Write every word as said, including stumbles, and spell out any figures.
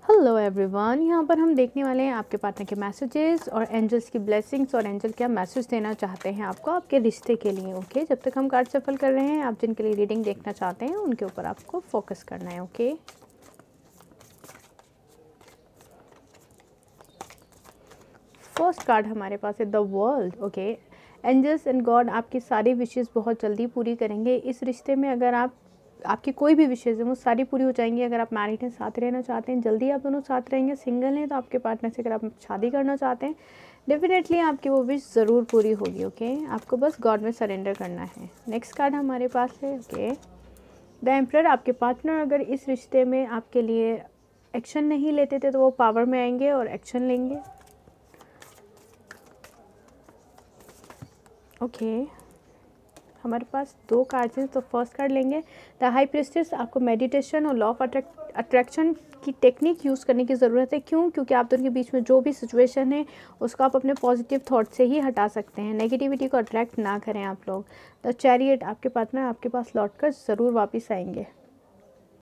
Hello everyone, यहाँ पर हम देखने वाले हैं आपके पार्टनर के मैसेजेस और एंजल्स की ब्लेसिंग्स और एंजल क्या मैसेज देना चाहते हैं आपको आपके रिश्ते के लिए। ओके, जब तक हम कार्ड सफल कर रहे हैं, आप जिनके लिए रीडिंग देखना चाहते हैं उनके ऊपर आपको फोकस करना है। ओके, फर्स्ट कार्ड हमारे पास है the world. Okay, angels and God आपकी सारी विशेज़ बहुत जल्दी पूरी करेंगे। इस रिश्ते में अगर आप आपकी कोई भी विशेज़ है वो सारी पूरी हो जाएंगी। अगर आप मैरिड हैं, साथ रहना चाहते हैं, जल्दी आप दोनों साथ रहेंगे। सिंगल हैं तो आपके पार्टनर से अगर आप शादी करना चाहते हैं, डेफिनेटली आपकी वो विश ज़रूर पूरी होगी। ओके, आपको बस गॉड में सरेंडर करना है। नेक्स्ट कार्ड हमारे पास है ओके द एम्परर। आपके पार्टनर अगर इस रिश्ते में आपके लिए एक्शन नहीं लेते थे तो वो पावर में आएंगे और एक्शन लेंगे। Okay okay. हमारे पास दो कार्ड्स हैं, तो फर्स्ट कार्ड लेंगे द हाई प्रिस्टेस। आपको मेडिटेशन और लॉ ऑफ अट्रैक्शन की टेक्निक यूज़ करने की ज़रूरत है। क्यों? क्योंकि आप दोनों के बीच में जो भी सिचुएशन है उसको आप अपने पॉजिटिव थॉट से ही हटा सकते हैं। नेगेटिविटी को अट्रैक्ट ना करें आप लोग। द चैरियट, आपके पार्टनर आपके पास लौट कर ज़रूर वापस आएंगे।